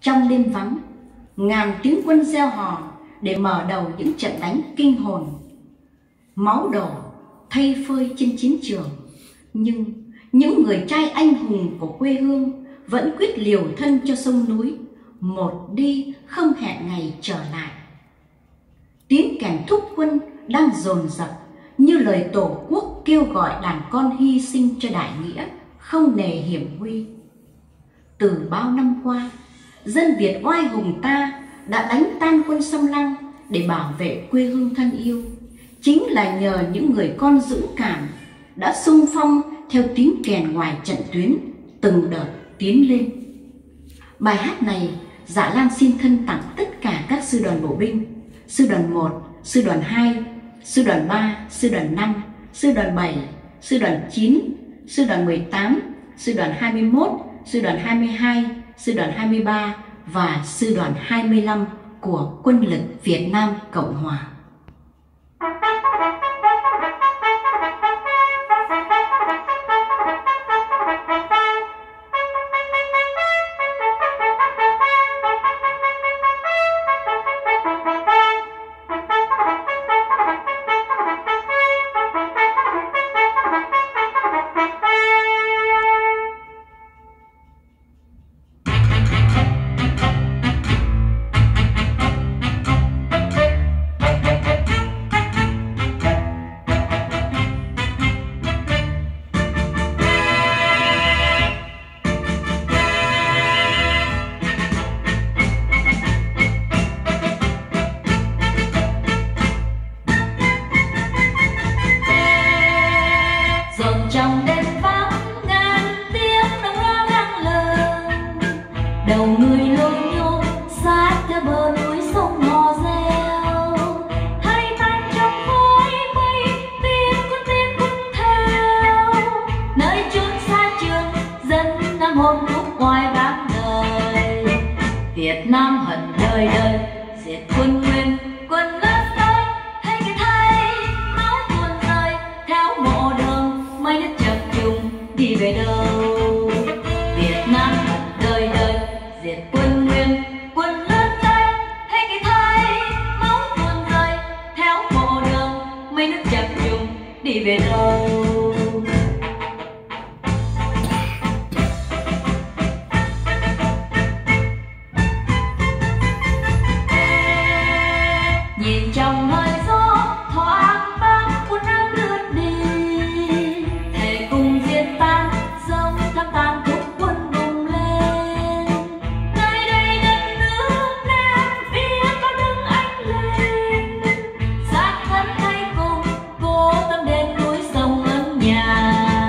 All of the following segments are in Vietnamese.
Trong đêm vắng, ngàn tiếng quân reo hò để mở đầu những trận đánh kinh hồn. Máu đổ thay phơi trên chiến trường, nhưng những người trai anh hùng của quê hương vẫn quyết liều thân cho sông núi, một đi không hẹn ngày trở lại. Tiếng kèn thúc quân đang dồn dập như lời Tổ quốc kêu gọi đàn con hy sinh cho đại nghĩa, không nề hiểm nguy. Từ bao năm qua, dân Việt oai hùng ta đã đánh tan quân xâm lăng để bảo vệ quê hương thân yêu. Chính là nhờ những người con dũng cảm đã xung phong theo tiếng kèn ngoài trận tuyến, từng đợt tiến lên. Bài hát này Dạ Lan xin thân tặng tất cả các sư đoàn bộ binh: sư đoàn 1, sư đoàn 2, sư đoàn 3, sư đoàn 5, sư đoàn 7, sư đoàn 9, sư đoàn 18, sư đoàn 21, sư đoàn 22, sư đoàn 23 và sư đoàn 25 của Quân lực Việt Nam Cộng Hòa. Trong đêm vắng ngàn tiếng đồng loa vang lớn, đầu người lôi nhô sát theo bờ núi sông hò reo, hai tay trong khói mây tiếng quân theo, nơi chốn xa trường dân đang hồn thúc hoài vang đời. Việt Nam hận đời đời diệt quân Nguyên, quân lớn tới thay cái thay máu tuôn rơi theo mộ đường mây đất chập trùng đi về đâu. Việt Nam hận đời đời diệt quân Nguyên, quân lớn tới thay cái thay máu tuôn rơi theo mộ đường mây đất chập trùng đi về đâu. Nhìn trong hơi gió thoáng băng cuốn nắng lướt đi, thề cùng diệt tan dòng thăng tan thúc quân bùng lên. Nơi đây đất nước Nam Việt có đứng anh lên, sát thân thay cùng cố tâm đến núi sông ấm nhà.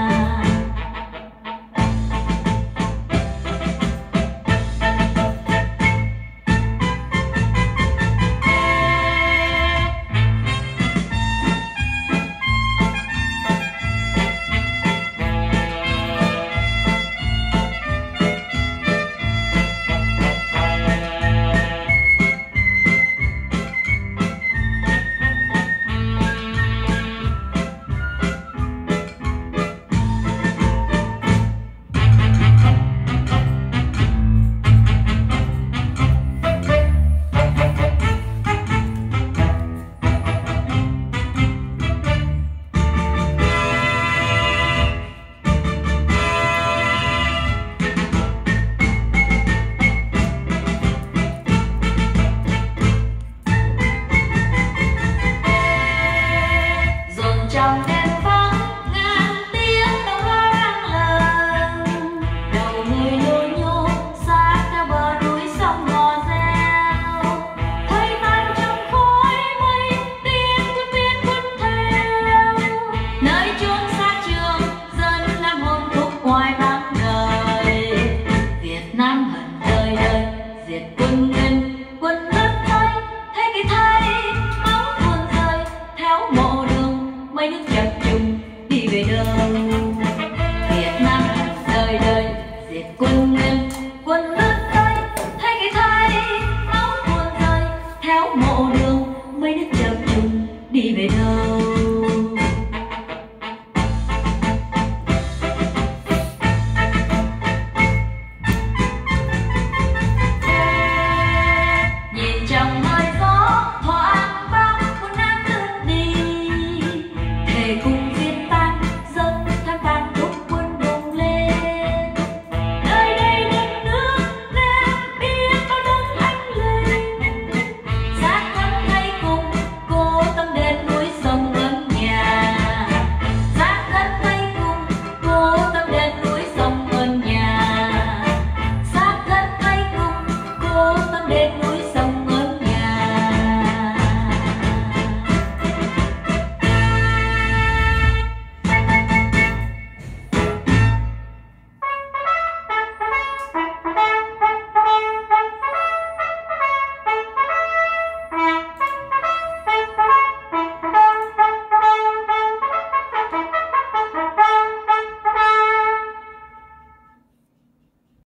Trong đêm vắng ngàn tiếng đồng loa vang lớn, đầu người lôi nhô sát theo bờ núi sông hò reo, thấy tan trong khói mây tiếng quân theo, nơi chốn xa trường dân đang hồn thúc hoài vang đời. Việt Nam hận đời đời diệt quân Nguyên, quân lớn tới thay cái thay máu tuôn rơi theo mộ đường mây nước chập trùng đi về đâu. Việt Nam hận đời đời diệt quân Nguyên, quân lớn tới thay cái thay máu tuôn rơi theo mộ đường mây nước chập trùng đi về đâu.